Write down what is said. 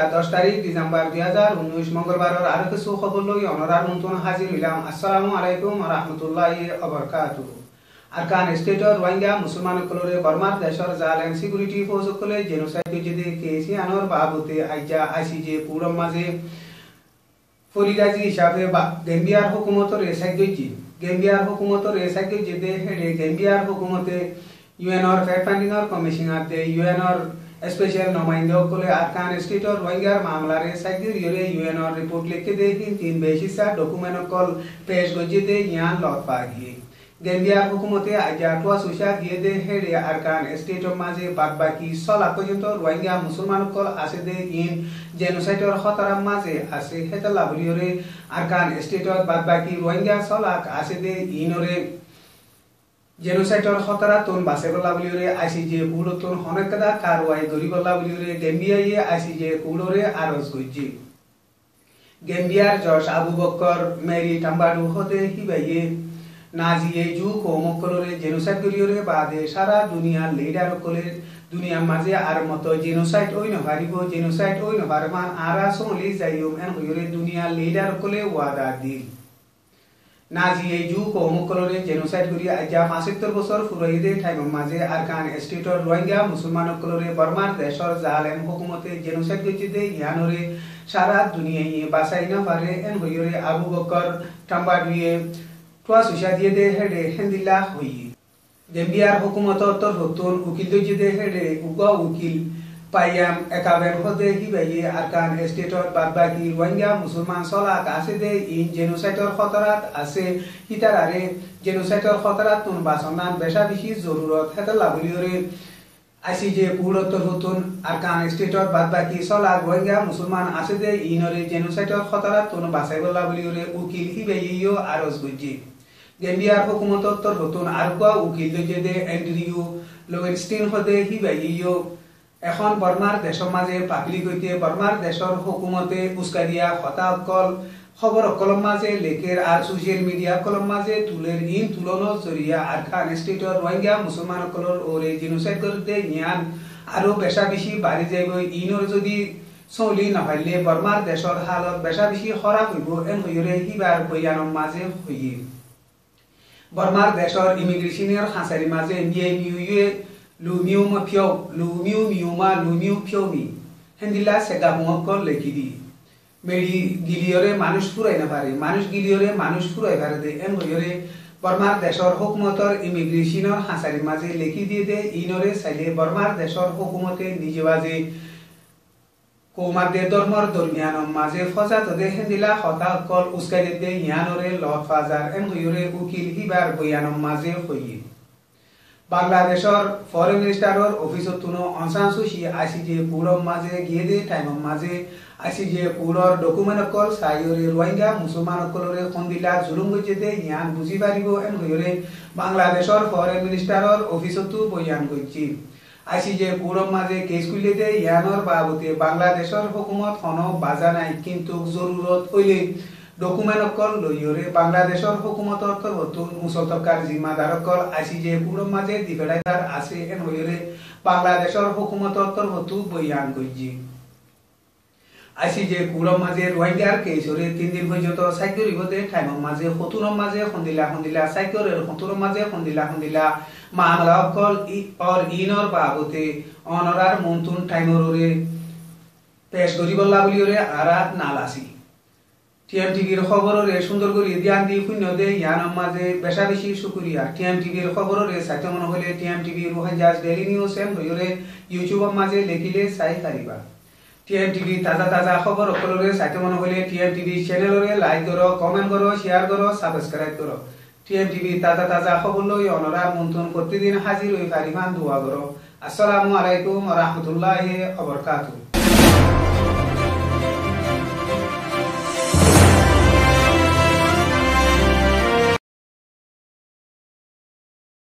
10 তারিখ ডিসেম্বর 2019 মঙ্গলবারের আরো কিছু খবর লই অনরার নতুন হাজির হইলাম। আসসালামু আলাইকুম ওয়া রাহমাতুল্লাহি ওয়া বারাকাতুহু। আরকান স্টেটর রোহিঙ্গা মুসলমান কলরে বর্মার দেশর জালেম সিকিউরিটি ফোর্স কলে জেনোসাইড যেদে কেসি আনোর বাবুতে আইজা আইসিজে পুরম মাঝে ফরিদাজি হিসাবে গেম্বিয়ার হুকুমতর এসাইগজি গেম্বিয়ার হুকুমতর এসাইগজি যেদে হেডে গেম্বিয়ার হুকুমতে ইউএনর ফ্যাক্ট ফাইন্ডিংর কমিশনার দে ইউএনর स्पेशल नुमाइंदों को ले अरकान स्टेट और रोहिंग्या मामला रे साइकिल यूरे यूएन और रिपोर्ट लिख दे तीन बेसिसा डॉक्यूमेंट कॉल पेश गजे दे यान लौट पागी गैम्बिया हुकूमते आजाटवा सुशा दिए दे हेडे अरकान स्टेट और माजे बाद बाकी सला पर्यंत रोहिंग्या मुसलमान कॉल आसे दे इन जेनोसाइड और खतरा माजे आसे हेतला बुलियोरे अरकान स्टेट और बाद बाकी रोहिंग्या सला आसे दे इनोरे जेनोसाइडर खतरा तुन बासेबला बुलियोरे आईसीजे पुलो तुन हनेकदा कारवाई गरिबला बुलियोरे गैम्बिया ये आईसीजे पुलोरे आरज गजी गैम्बियार जज आबू बकर मेरी टम्बाडू होते हिबाये नाजिए जू कोमकलोरे जेनोसाइड गरियोरे बादे सारा दुनिया लीडर कोले दुनिया माजे आर मतो जेनोसाइड ओइ नहारिबो जेनोसाइड ओइ नहारमान आरा सोली जायुम एन गरियोरे दुनिया लीडर कोले वादा दी नाजिए जू कोमकलोरे जेनोसाइड गरी आजा 75 বছর ফুরাইদে টাইম মাঝে আরকান স্টেটর রোহিঙ্গা মুসলমান কলরে বর্মার দেশর জালেম হুকুমতে জেনোসাইড গজিদে ইয়ানরে সারা দুনিয়ায় বাসাই না পারে এন হইরে আবু বকর টাম্বাডুয়ে তোয়া সুশা দিয়ে দে হেডে হেন্দিলা হই গেম্বিয়ার হুকুমত তর হতুন উকিল দজিদে হেডে উগা উকিল পাইয়াম একাবের হদে হিবাইয়ে আরকান স্টেটর বাদবাকি রোহিঙ্গা মুসলমান সলাক আছে দে ইন জেনোসাইডর খতরাত আছে হিতারারে জেনোসাইডর খতরাত তুন বাসনান বেশা বেশি জরুরত হেতা লাগুলিওরে আইসিজে পুরোত্তর হতুন আরকান স্টেটর বাদবাকি সলাক রোহিঙ্গা মুসলমান আছে দে ইনরে জেনোসাইডর খতরাত তুন বাসাইবল লাগুলিওরে উকিল হিবাইয়েও আরজ গজি গেম্বিয়ার হুকুমতর হতুন আরকা উকিল দজেদে এন্ড্রিউ লোয়েনস্টিন হদে হিবাইয়েও এখন বর্মার দেশৰ মাঝে পাবলিক হইতে বর্মার দেশৰ হুকুমতে উস্কারিয়া হতাকল খবর কলম মাঝে লেখের আর সোশ্যাল মিডিয়া কলম মাঝে তুলের ইন তুলনো জরিয়া আরকান স্টেটর রোহিঙ্গা মুসলমান কলর ওরে জেনোসাইড করতে জ্ঞান আরো বেশা বেশি বাড়ি যাইব ইনর যদি চলি নহাইলে বর্মার দেশৰ হালত বেশা বেশি খরাব হইব এন হইরে হিবার বয়ানৰ মাঝে হইয়ে বর্মার দেশৰ ইমিগ্রেশনের খাঁচারি মাঝে নিয়ে Lumiu piomi Hendila sega mongkol lekidi Meri giliore manush furai na pare manush giliore manush furai pare de em hoyore Burmar deshor hukumotor immigrationor hasari maze lekidi de inore saile Burmar deshor hukumote nijewaze Komade dormor dormianom maze fozat de hendila khota kol uskade de yanore lot fazar em hoyore ukil hibar boyanom maze hoyi বাংলাদেশৰ foreign মিনিস্টাৰৰ অফিসত তুনো Aung San Suu Kyi ICJ পুরম মাঝে গিয়ে দে time মাঝে ICJ পুরর ডকুমেন্ট কল সাইরে রোহিঙ্গা মুসলমান কলরে খন্দিলা জুলুম গজে দে ইয়ান বুঝি পারিব এন হইরে বাংলাদেশৰ ফরেন মিনিস্টাৰৰ অফিসত বয়ান গজি আইসিজে পুরম মাঝে কেস খুলে দে ইয়ানর বাবতে বাংলাদেশৰ হুকুমত কোনো বাজা নাই কিন্তু জরুরত হইলে ডকুমেন্ট কল লইরে বাংলাদেশৰ হুকুমতৰ তরফতুন মুসলতকার জিম্মাদার কল আইসিজে পুরম মাঝে ডিভাইডার আছে এন হইরে বাংলাদেশৰ হুকুমতৰ তরফতু বয়ান গজি আইসিজে পুরম মাঝে রোহিঙ্গার কেসরে 3 দিন পর্যন্ত সাইকরি হতে টাইম মাঝে হতুরম মাঝে খন্দিলা সাইকরের হতুরম মাঝে খন্দিলা মামলা কল और ইনর বাবতে অনরার মন্তুন টাইমরে পেশ গরিবল্লা বলিরে আরা নালাসি টিএমটিভির খবররে সুন্দর করে ধ্যান দি শূন্য দে ইয়ানম মাঝে বেশা বেশি শুকরিয়া টিএমটিভির খবররে সাইতে মন হলে টিএমটিভি রোহিঙ্গা ডেইলি নিউজ এম হইরে ইউটিউব মাঝে লেখিলে চাই পারিবা টিএমটিভি তাজা খবর অকলরে সাইতে মন হলে টিএমটিভি চ্যানেলরে লাইক করো কমেন্ট করো শেয়ার করো সাবস্ক্রাইব করো টিএমটিভি তাজা খবর লই অনরা মন্থন প্রতিদিন হাজির হই পারিমান দোয়া করো আসসালামু আলাইকুম ওয়া রাহমাতুল্লাহি ওয়া বারাকাতুহু।